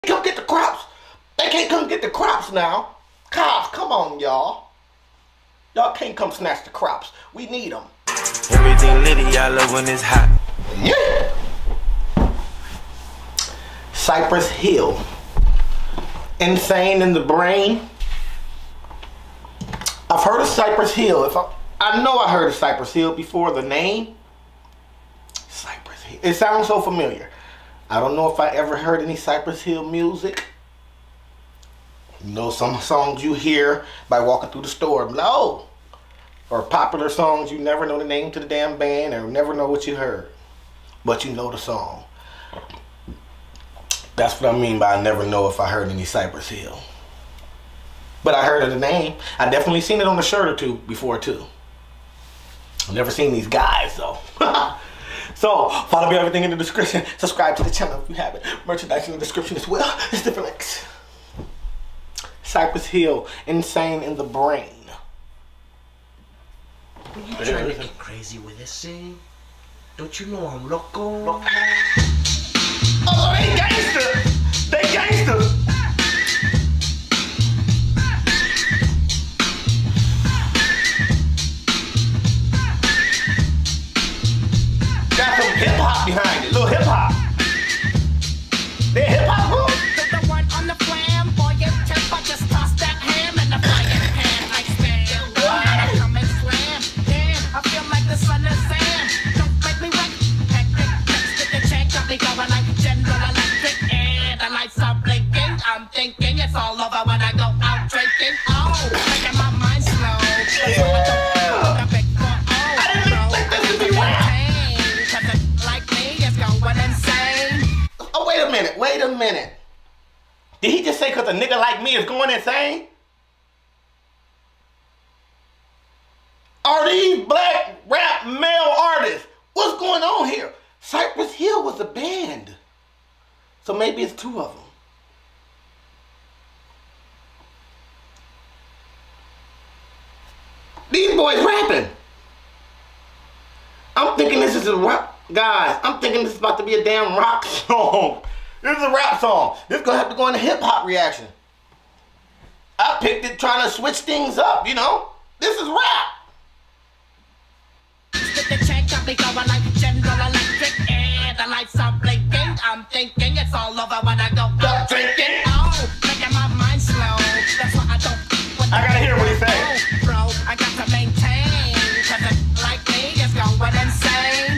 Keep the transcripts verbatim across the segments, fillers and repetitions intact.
Come get the crops. They can't come get the crops now. Cops, come on, y'all. Y'all can't come snatch the crops. We need them. Everything litty, I love when it's hot. Yeah. Cypress Hill. Insane in the Brain. I've heard of Cypress Hill. If I, I know I heard of Cypress Hill before. The name? Cypress Hill. It sounds so familiar. I don't know if I ever heard any Cypress Hill music. You know, some songs you hear by walking through the store. No. Or popular songs you never know the name to the damn band or never know what you heard. But you know the song. That's what I mean by I never know if I heard any Cypress Hill. But I heard of the name. I definitely seen it on a shirt or two before too. I've never seen these guys though. So, follow me everything in the description. Subscribe to the channel if you haven't. Merchandise in the description as well. It's different links. Cypress Hill, Insane in the Brain. Are you trying to get crazy with this thing? Don't you know I'm loco? loco? Oh, they gangster! They gangster! Got some hip hop behind it, little hip hop. They hip hop group. The one on the flamboyant tip, I just toss that ham in the frying pan like spam. I come and slam. Damn, I feel like the son of Sam. Don't make me wet. Hectic, next to the check, got me going like General Electric. And the lights are blinking. I'm thinking it's all over when I go out drinking. Oh, making my mind slow. That's what I don't want a big four oh, bro. I can be Oh, wait a minute, wait a minute. Did he just say because a nigga like me is going insane? Are these black rap male artists? What's going on here? Cypress Hill was a band. So maybe it's two of them. These boys rapping. I'm thinking this is a rap. Guys, I'm thinking this is about to be a damn rock song. This is a rap song. This is going to have to go into hip-hop reaction. I picked it trying to switch things up, you know? This is rap. The check got me going like General Electric. And the lights are blinking. I'm thinking it's all over when I go out drinking. Oh, making my mind slow. That's why I don't... I gotta hear what he said. Oh, bro, I got to maintain. Cause it like me is going insane.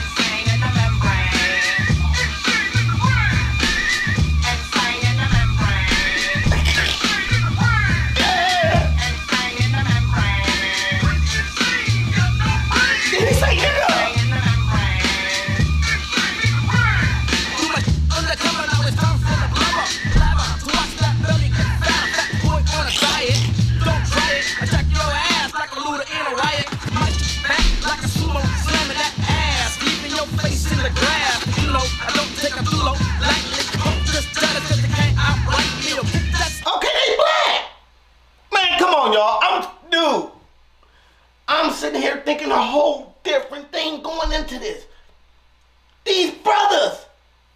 I'm sitting here thinking a whole different thing going into this. These brothers.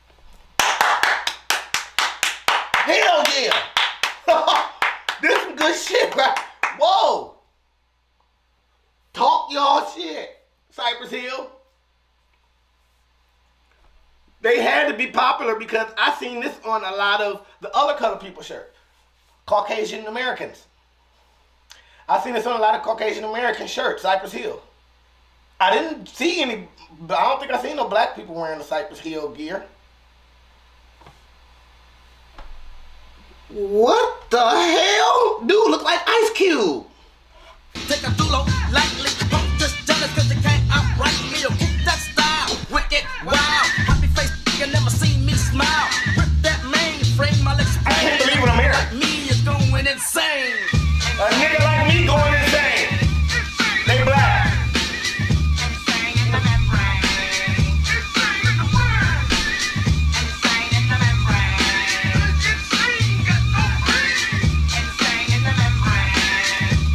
Hell yeah. This is good shit, right? Whoa. Talk y'all shit. Cypress Hill. They had to be popular because I seen this on a lot of the other colored people shirts. Caucasian Americans. I seen this on a lot of Caucasian American shirts, Cypress Hill. I didn't see any, I don't think I seen no black people wearing the Cypress Hill gear. What the hell? Dude, look like Ice Cube. Take a dulo, lightly, pump just jealous cause you can't outright me or kick that style. Wicked, wow, happy face, you never seen me smile. Rip that mainframe, my legs. I can't believe what I'm hearing. Like me is going insane. A nigga like me going insane. They black. Insane in the membrane. Insane in the world. Insane in the membrane. Insane in the membrane.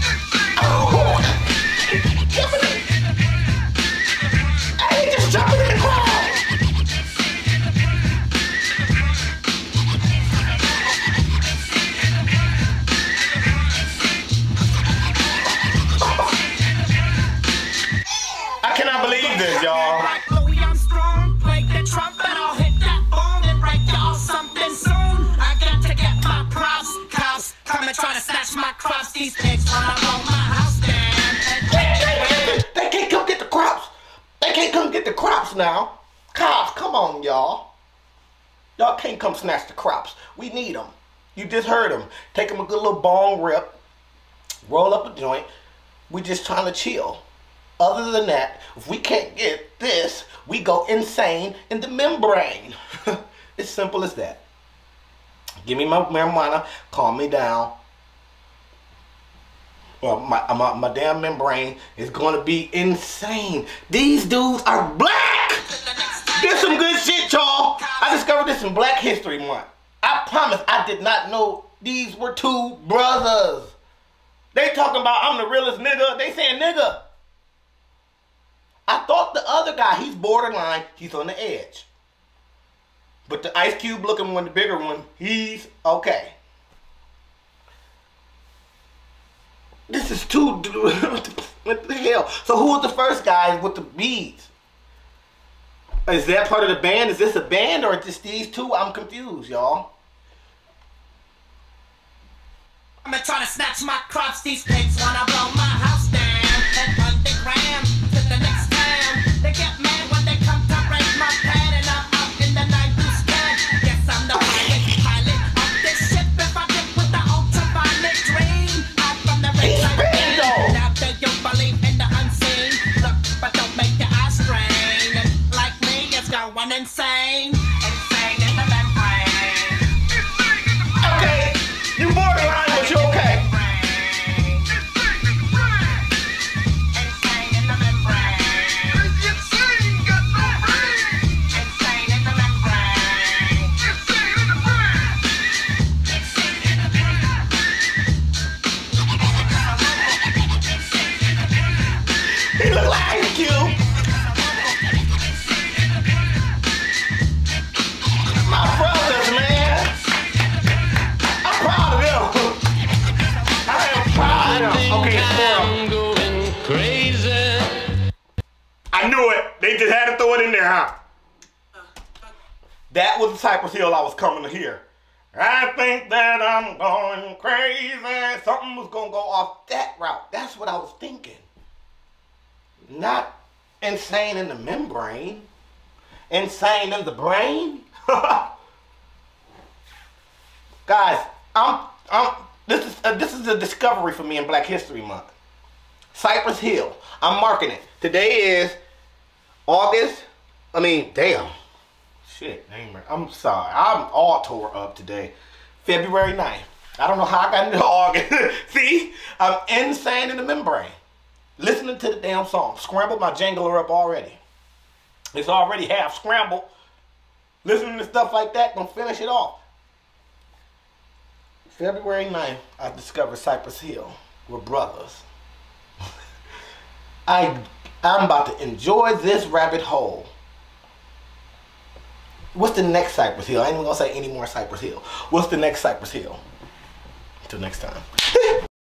crops now. Cops, come on, y'all. Y'all can't come snatch the crops. We need them. You just heard them. Take them a good little bong rip. Roll up a joint. We just trying to chill. Other than that, if we can't get this, we go insane in the membrane. It's simple as that. Give me my marijuana, calm me down. Well, my, my, my damn membrane is going to be insane. These dudes are black. There's some good shit, y'all. I discovered this in Black History Month. I promise I did not know these were two brothers. They talking about I'm the realest nigga. They saying nigga. I thought the other guy, he's borderline, he's on the edge. But the Ice Cube looking one, the bigger one, he's okay. This is too, what the hell? So who was the first guy with the beads? Is that part of the band? Is this a band or just these two? I'm confused, y'all. I'm trying to snatch my crops. These pigs wanna blow my house down. And underground to the next town. They get mad when they come to break my pad. And I'm out in the night to scan. Yes, I'm the pilot, pilot of this ship. If I dip with the ultraviolet dream. I'm from the red light. Now that you believe in the unseen. Look, but don't make your eyes strain. And like me, it's going insane. Insane in the membrane. Okay, you borderline, but you okay. Insane in the membrane. Insane got no brain. Insane in the membrane. Insane in the brain. Insane in the brain. He look like Ice Cube. My brothers, man. I'm proud of them. I am proud of them. Okay, Squirrel. going crazy. I knew it. They just had to throw it in there, huh? That was the Cypress Hill I was coming to hear. I think that I'm going crazy. Something was going to go off that route. That's what I was thinking. Not insane in the membrane. Insane in the brain. Guys, I'm, I'm, this is uh, this is a discovery for me in Black History Month. Cypress Hill. I'm marking it. Today is August. I mean, damn. Shit, damn. I'm sorry. I'm all tore up today. February ninth. I don't know how I got into August. See, I'm insane in the membrane. Listening to the damn song. Scrambled my jangler up already. It's already half scrambled. Listening to stuff like that, gonna finish it off. February ninth, I discovered Cypress Hill. We're brothers. I, I'm about to enjoy this rabbit hole. What's the next Cypress Hill? I ain't even gonna say any more Cypress Hill. What's the next Cypress Hill? Until next time.